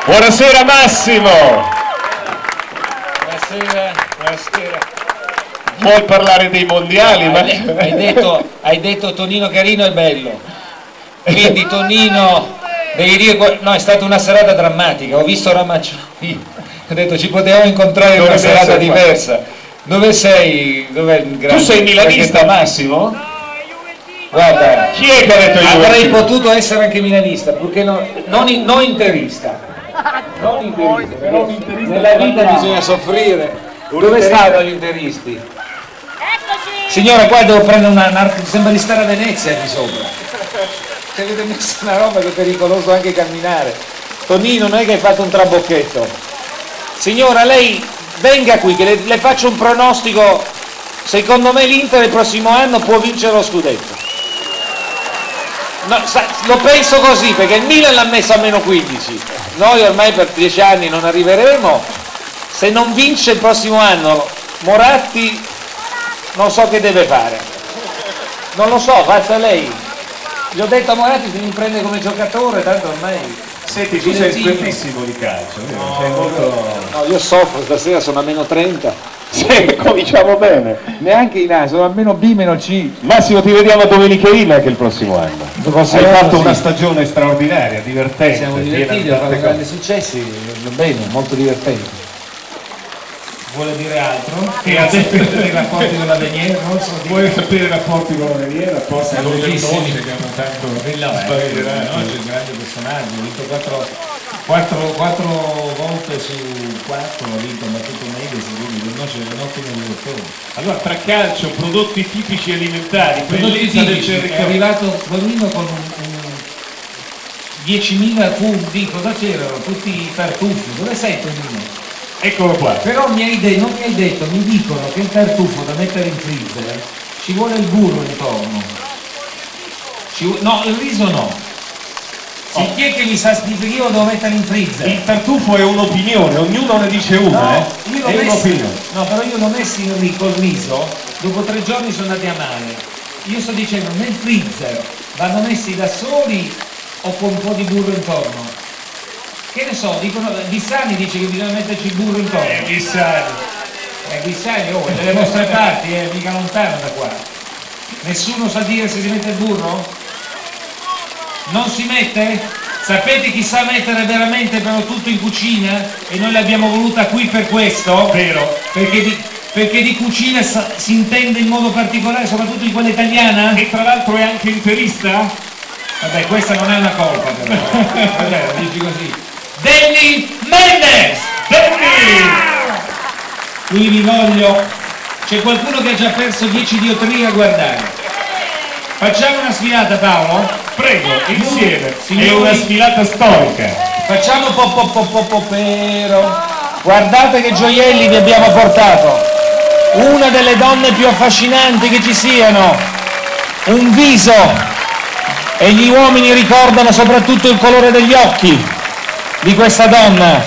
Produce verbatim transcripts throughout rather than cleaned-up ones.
Buonasera Massimo. Buonasera, buonasera. Vuoi parlare dei mondiali? Ma... Hai, hai, detto, hai detto Tonino Carino è bello, quindi Tonino devi dire, no, è stata una serata drammatica, ho visto Ramaccioni, ho detto ci potevamo incontrare in una serata diversa. Dove sei? Dov'è il grande? Tu sei milanista Massimo? Guarda, chi è che ha detto io? Avrei potuto essere anche milanista, purché no, non, non interista. Non interista, però nella vita bisogna soffrire. Dove stanno gli interisti? Signora, qua devo prendere una, una sembra di stare a Venezia qui sopra. Ci avete messo una roba che è pericoloso anche camminare. Tonino, non è che hai fatto un trabocchetto. Signora, lei venga qui che le, le faccio un pronostico. Secondo me l'Inter il prossimo anno può vincere lo scudetto. No, sa, lo penso così perché il Milan l'ha messo a meno quindici. Noi ormai per dieci anni non arriveremo. Se non vince il prossimo anno Moratti non so che deve fare, non lo so, faccia lei. Gli ho detto a Moratti se mi prende come giocatore, tanto ormai... Senti, tu sei espertissimo di calcio, no, sei molto... no, io soffro, stasera sono a meno trenta. Sì, cominciamo bene. Neanche in A, sono a meno B, meno C. Massimo, ti vediamo a Domenichelina anche il prossimo anno. Hai fatto sì. una stagione straordinaria, divertente. Siamo divertiti, abbiamo fatto grandi successi, va bene, molto divertente. Vuole dire altro? Che ha detto i rapporti con la Veniera? Non so, vuoi sapere i rapporti con la Veniera? Rapporti con le che abbiamo tanto spaventerà, no? C'è un grande personaggio, ha vinto quattro volte su quattro, ha vinto, ha battuto Medici, quindi no, c'è un ottimo direttore. Allora, tra calcio, prodotti tipici alimentari, prodotti tipici, è arrivato Bonino con un, un diecimila punti, cosa c'erano? Tutti i tartufi, dove sei Tonino? Eccolo qua. Però mi hai de- non mi hai detto, mi dicono che il tartufo da mettere in freezer ci vuole il burro intorno. Ci vu- no, il riso no. Sì, oh. Chi è che mi sa che io lo devo mettere in freezer? Il tartufo è un'opinione, ognuno ne dice una, no, eh? Io l'ho è messi, un'opinione. No, però io l'ho messo in ri- col riso, dopo tre giorni sono andati a male. Io sto dicendo, nel freezer vanno messi da soli o con un po' di burro intorno? Che ne so, dicono, Ghissani dice che bisogna metterci il burro intorno. Eh, Ghissani. Eh, Ghissani, oh, è dalle vostre parti, è mica lontano da qua. Nessuno sa dire se si mette il burro? Non si mette? Sapete chi sa mettere veramente però tutto in cucina? E noi l'abbiamo voluta qui per questo? Vero. Perché di, perché di cucina sa, si intende in modo particolare, soprattutto in quella italiana? E tra l'altro è anche interista? Vabbè, questa non è una colpa però. Vabbè, lo dici così. Danny Mendes! Danny! Qui vi voglio, c'è qualcuno che ha già perso dieci diotrie a guardare. Facciamo una sfilata, Paolo? Prego, insieme. Signori, è una sfilata storica. Facciamo po po po po po pero. Guardate che gioielli vi abbiamo portato. Una delle donne più affascinanti che ci siano. Un viso. E gli uomini ricordano soprattutto il colore degli occhi di questa donna.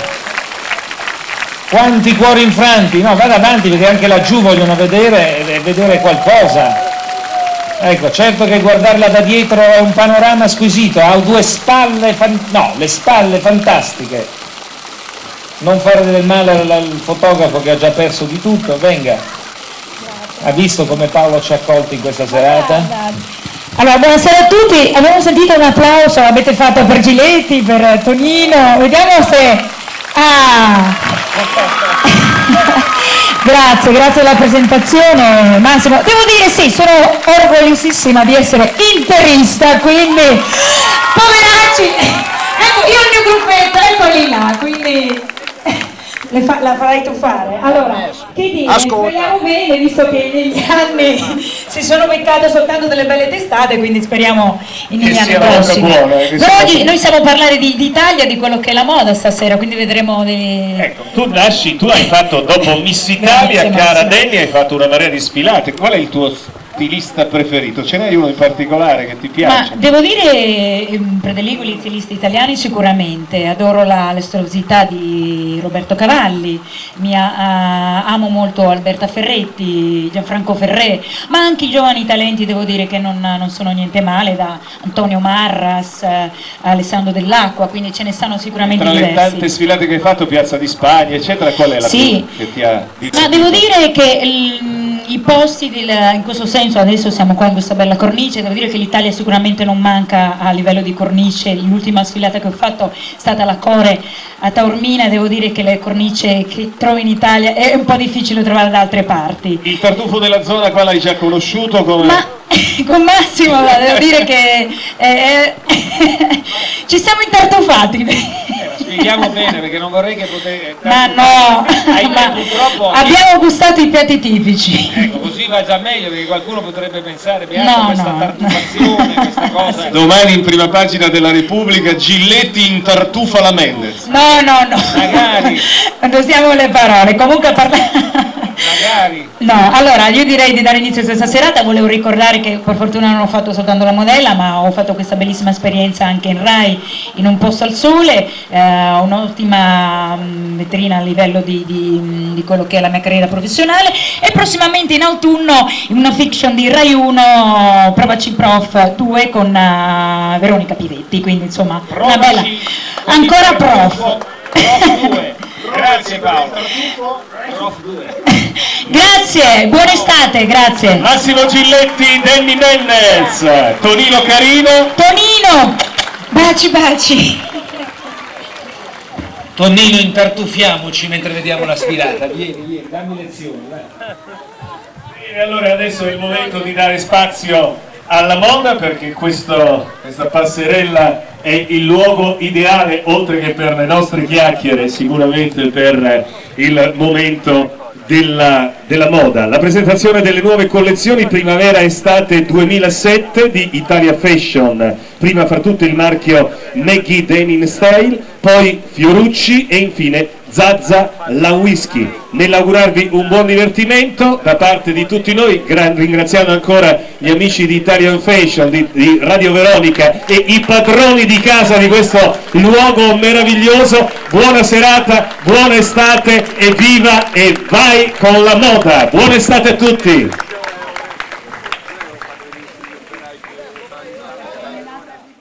Quanti cuori infranti, no, vada avanti perché anche laggiù vogliono vedere e vedere qualcosa. Ecco, certo che guardarla da dietro è un panorama squisito, ha due spalle, fan... no, le spalle fantastiche. Non fare del male al, al fotografo che ha già perso di tutto, venga. Ha visto come Paolo ci ha accolti in questa serata? Allora, buonasera a tutti, abbiamo sentito un applauso, l'avete fatto per Giletti, per Tonino, vediamo se... Ah! Grazie, grazie della presentazione Massimo. Devo dire sì, sono orgogliosissima di essere interista, quindi poveracci! Ecco, io il mio gruppetto, eccoli là, quindi... Le fa, la farai tu fare. Allora, che dire, speriamo bene, visto che negli anni si sono beccate soltanto delle belle testate, quindi speriamo in negli anni prossimi. Però oggi noi stiamo a parlare di, di Italia, di quello che è la moda stasera, quindi vedremo dei... Ecco, tu nasci, tu hai fatto dopo Miss Italia, Grazie, cara Massimo. Danny, hai fatto una marea di sfilate. Qual è il tuo stilista preferito? Ce n'hai uno in particolare che ti piace? Ma devo dire, ehm, prediligo gli stilisti italiani sicuramente, adoro la l'estrosità di Roberto Cavalli, mi a, a, amo molto Alberta Ferretti, Gianfranco Ferré, ma anche i giovani talenti devo dire che non, non sono niente male, da Antonio Marras, eh, Alessandro Dell'Acqua, quindi ce ne stanno sicuramente Tra diversi. le tante sfilate che hai fatto, Piazza di Spagna eccetera, qual è la Sì, più che ti ha ma devo dire che il, i posti del, in questo senso, adesso siamo qua in questa bella cornice, devo dire che l'Italia sicuramente non manca a livello di cornice. L'ultima sfilata che ho fatto è stata la Core a Taormina, devo dire che le cornici che trovo in Italia è un po' difficile trovare da altre parti. Il tartufo della zona qua l'hai già conosciuto? Come... Ma con Massimo devo dire che eh, ci siamo intartufati. Eh, spieghiamo bene perché non vorrei che potete... Ma no, ma purtroppo abbiamo gustato i piatti tipici. Ecco, così va già meglio perché qualcuno potrebbe pensare beata No, questa no. tartufazione, questa cosa. Domani in prima pagina della Repubblica, Giletti intartufa la Mendez. No, no, no. Magari. Non usiamo le parole. Comunque parla... Magari. No, allora io direi di dare inizio a questa serata. Volevo ricordare che per fortuna non ho fatto soltanto la modella, ma ho fatto questa bellissima esperienza anche in Rai, in Un posto al sole, eh, un'ottima mh, vetrina a livello di, di, di quello che è la mia carriera professionale, e prossimamente in autunno in una fiction di Rai uno, Provaci Prof due con uh, Veronica Pivetti, quindi insomma una bella... Ancora Prof. Prof due. Grazie Paolo. Prof due. Grazie, buona estate, grazie. Massimo Giletti, Danny Mendez, Tonino Carino. Tonino, baci baci. Tonino, intartufiamoci mentre vediamo la sfilata. Vieni, vieni, dammi lezioni. Vai. E allora adesso è il momento di dare spazio alla moda, perché questo, questa passerella è il luogo ideale, oltre che per le nostre chiacchiere, sicuramente per il momento della, della moda. La presentazione delle nuove collezioni primavera-estate duemilasette di Italia Fashion, prima fra tutte il marchio Maggie Denim Style, poi Fiorucci e infine Zazza La Whisky. Nell'augurarvi un buon divertimento da parte di tutti noi, ringraziando ancora gli amici di Italian Fashion, di, di Radio Veronica e i padroni di casa di questo luogo meraviglioso. Buona serata, buona estate e viva e vai con la moda! Buona estate a tutti!